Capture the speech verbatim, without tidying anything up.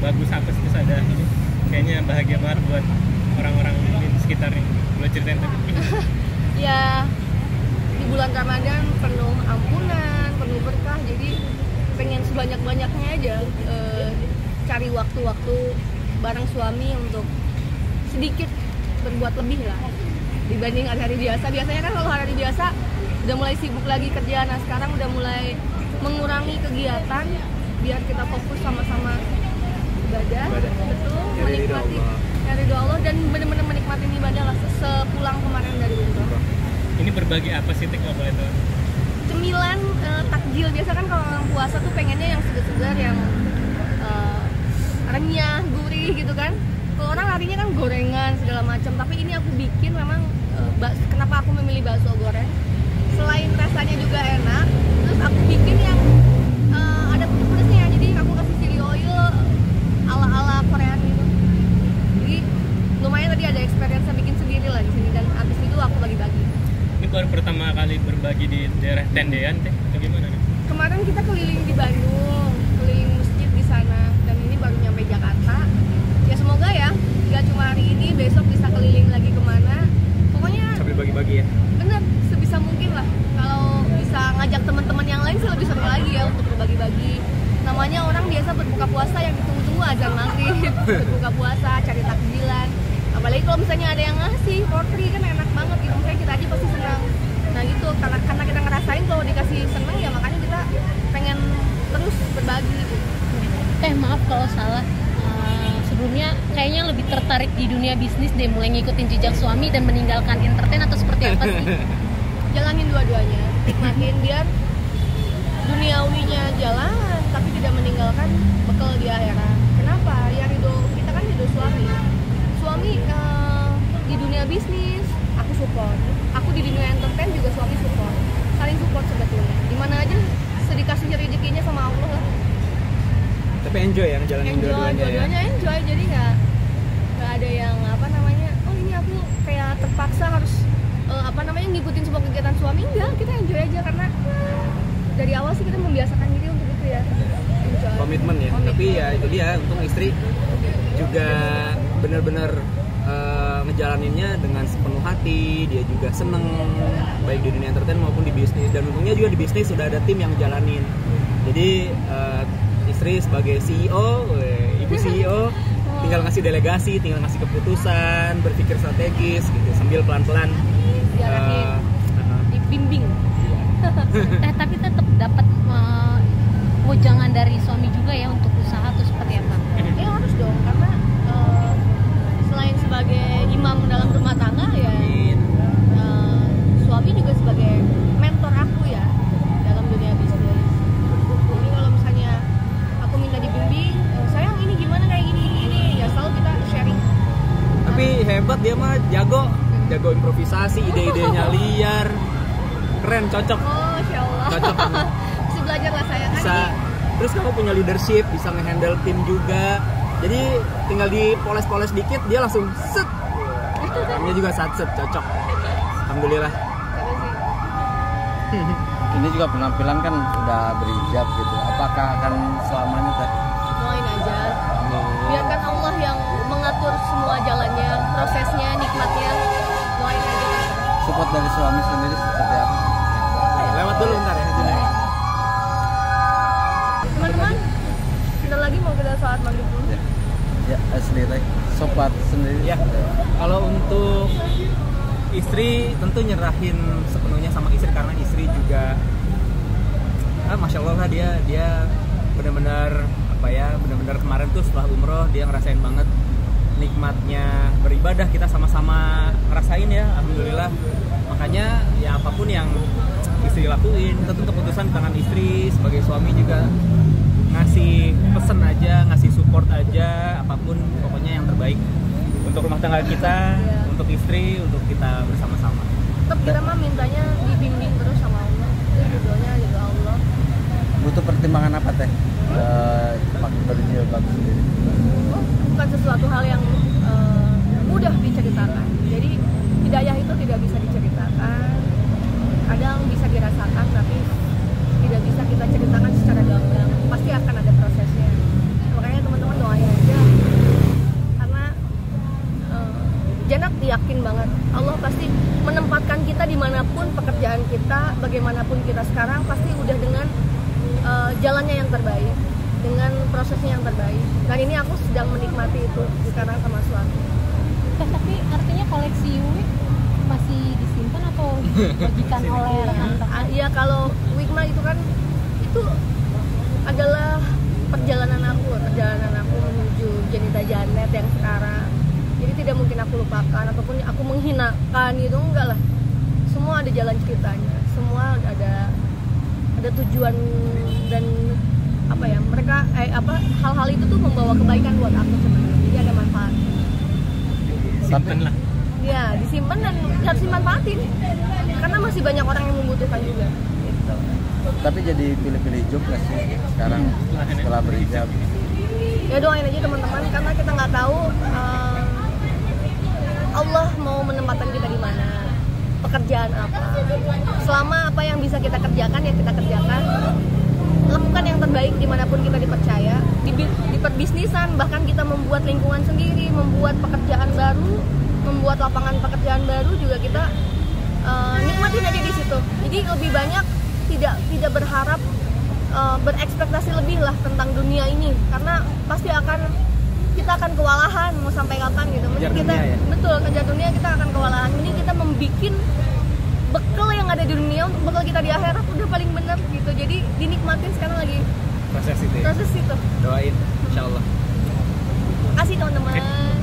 bagus apa sih, terus ada ini kayaknya bahagia banget buat orang-orang di sekitarnya. Boleh ceritain tadi? Ya, di bulan Ramadan penuh ampunan, penuh berkah, jadi pengen sebanyak-banyaknya aja eh, cari waktu-waktu bareng suami untuk sedikit berbuat lebih lah dibanding hari-hari biasa. Biasanya kan kalau hari biasa udah mulai sibuk lagi kerja, nah sekarang udah mulai mengurangi kegiatan biar kita fokus sama-sama ibadah, Ibadah. betul, Nyari ridho menikmati Allah. nyari ridho Allah dan benar-benar menikmati ibadah lah sepulang kemarin dari umroh. Ini berbagi apa sih, Tik, nggak boleh tahu? Cemilan, eh, takjil, biasa kan kalau orang puasa tuh pengennya yang segar-segar, yang eh, renyah, gurih gitu kan. Kalau orang larinya kan gorengan segala macam, tapi ini aku bikin memang eh, bak- kenapa aku memilih bakso goreng? Selain rasanya juga enak, terus aku bikin yang eh, ada pedes-pedesnya, jadi aku kasih chili oil ala-ala Korea gitu. Jadi lumayan tadi ada experience bikin sendiri lah di sini, dan abis itu aku bagi-bagi. Ini baru pertama kali berbagi di daerah Tendean, Teh, atau gimana nih? Kemarin kita keliling di Bandung, keliling masjid di sana, dan ini baru nyampe Jakarta. Ya semoga ya, nggak cuma hari ini, besok bisa keliling lagi kemana. Pokoknya Sambil bagi-bagi ya. bener, sebisa mungkin lah. Kalau bisa ngajak teman-teman yang lain sih lebih seru lagi ya untuk berbagi-bagi. Namanya orang biasa berbuka puasa yang ditunggu-tunggu azan maghrib, berbuka puasa, cari takjilan. Apalagi kalau misalnya ada yang ngasih for free kan enak banget gitu, misalnya kita aja pasti senang. Nah gitu, karena karena kita ngerasain kalau dikasih senang ya makanya kita pengen terus berbagi gitu. Eh maaf kalau salah. Uh, sebelumnya kayaknya lebih tertarik di dunia bisnis deh, mulai ngikutin jejak suami dan meninggalkan entertain, atau seperti apa sih? Jalanin dua-duanya, nikmatin biar duniawinya jalan tapi tidak meninggalkan bekal di akhirat. Kenapa? Ya ridho, kita kan ridho suami. Suami eh, di dunia bisnis aku support, aku di dunia entertain juga suami support, saling support sebetulnya. Dimana aja sedikasih rezekinya sama Allah lah. Tapi enjoy ya ngejalanin Enjoy, dua-duanya ya. dua-duanya enjoy, jadi nggak nggak ada yang apa namanya, oh ini aku kayak terpaksa harus eh, apa namanya ngikutin semua kegiatan suami. Enggak, kita enjoy aja karena dari awal sih kita membiasakan diri untuk itu ya, enjoy. Komitmen ya. Komitmen. Tapi ya itu dia, untung istri juga benar-benar eh, ngejalaninnya dengan sepenuh hati. Dia juga seneng baik di dunia entertain maupun di bisnis, dan untungnya juga di bisnis sudah ada tim yang ngejalanin. Jadi eh, istri sebagai C E O, eh, ibu C E O tinggal ngasih delegasi, tinggal ngasih keputusan, berpikir strategis gitu sambil pelan-pelan Diarahin, eh, dibimbing. Eh tapi tetap dapat uh, wejangan dari suami juga ya untuk usaha, atau seperti apa? Ya harus dong, karena eh, selain sebagai imam dalam rumah tangga ya eh, suami juga sebagai mentor aku ya dalam dunia bisnis. Jadi kalau misalnya aku minta dibimbing, eh, sayang ini gimana kayak gini gini, gini. Ya selalu kita sharing. tapi hebat dia mah, jago jago improvisasi, ide-idenya liar, keren, cocok Oh, Masya Allah. cocok banget. Bisa belajar lah saya kan. Bisa, terus kamu punya leadership, bisa ngehandle tim juga, jadi tinggal dipoles-poles dikit dia langsung set, orangnya juga satset, cocok, alhamdulillah. Ini juga penampilan kan udah berhijab gitu. Apakah akan selamanya teh? Doain aja. Biarkan Allah yang mengatur semua jalannya, prosesnya, nikmatnya. Doain aja. Support dari suami sendiri seperti apa? Lewat dulu ntar ya Juna. Teman-teman, bentar lagi mau kita sholat maghrib dulu. Ya, ya asli teh. Support sendiri. Ya, kalau untuk istri tentu nyerahin sepenuhnya sama istri, karena istri juga ah, masya Allah lah, dia dia benar-benar apa ya, benar-benar kemarin tuh setelah umroh dia ngerasain banget nikmatnya beribadah, kita sama-sama ngerasain ya, alhamdulillah. Makanya ya apapun yang istri lakuin tentu keputusan di tangan istri. Sebagai suami juga ngasih pesen aja, ngasih support aja, apapun pokoknya yang terbaik untuk rumah tangga kita, untuk istri, untuk kita bersama-sama. Tetap kita mah mintanya dibimbing terus sama Allah. Itu doanya gitu Allah. Butuh pertimbangan apa teh? Eh, pakai berjilbab sendiri. Oh, bukan sesuatu hal yang eh, mudah diceritakan. Jadi hidayah itu tidak bisa diceritakan. Kadang bisa dirasakan tapi tidak bisa kita ceritakan secara gamblang. Pasti akan ada prosesnya. Makanya teman-teman doain. terbaik dengan prosesnya yang terbaik. Dan ini aku sedang menikmati itu sekarang sama suami. Eh, tapi artinya koleksi Yui masih disimpan atau dibagikan oleh rekan-rekan? Ah, iya, kalau Wigma itu kan itu adalah perjalanan aku, perjalanan aku menuju Janita Janet yang sekarang. Jadi tidak mungkin aku lupakan ataupun aku menghinakan gitu, enggak lah. Semua ada jalan ceritanya, semua ada ada tujuan dan apa ya, mereka eh apa hal-hal itu tuh membawa kebaikan buat aku sebenarnya. Jadi ada manfaat. Simpen lah. Ya, disimpan dan harus dimanfaatin. Karena masih banyak orang yang membutuhkan juga. Gitu. Tapi jadi pilih-pilih job gak sih sekarang setelah berhijab? Ya doain aja teman-teman, karena kita nggak tahu uh, Allah mau menempatkan kita di mana, pekerjaan apa. Selama apa yang bisa kita kerjakan ya kita kerjakan. Lakukan yang terbaik dimanapun kita dipercaya, di, di perbisnisan, bahkan kita membuat lingkungan sendiri, membuat pekerjaan baru, membuat lapangan pekerjaan baru juga kita uh, nikmatin aja di situ. Jadi lebih banyak tidak tidak berharap uh, berekspektasi lebih lah tentang dunia ini, karena pasti akan kita akan kewalahan mau sampai kapan gitu. Mending kita dunia, ya? betul kejar dunia kita akan kewalahan. Mending kita membikin bekal yang ada di dunia untuk bekal kita di akhirat udah paling bener gitu. Jadi dinikmatin sekarang lagi Proses itu ya? proses itu. Doain, insya Allah. Kasih teman-teman.